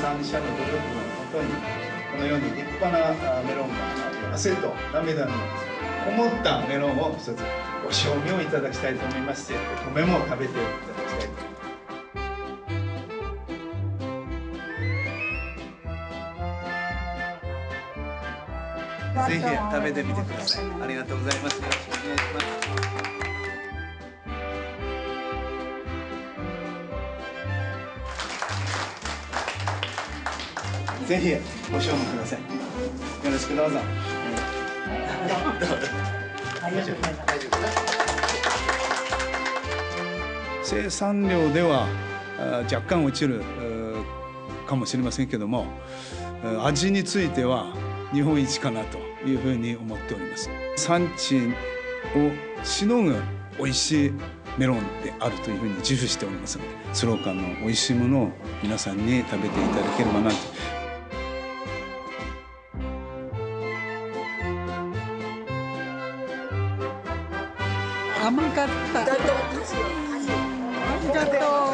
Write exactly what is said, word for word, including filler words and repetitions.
産者の努力のもとにこのように立派なメロンが汗と涙のこもったメロンを一つご賞味をいただきたいと思いまして、お米も食べていただきたいと。ぜひ食べてみてください。ありがとうございます。よろしくお願いします。ぜひご賞味ください。よろしくどうぞ。生産量では若干落ちるかもしれませんけども、味については日本一かなというふうに思っております。産地をしのぐ美味しいメロンであるというふうに自負しておりますので、スローカンの美味しいものを皆さんに食べていただければなと。 甘かった。ありがとう。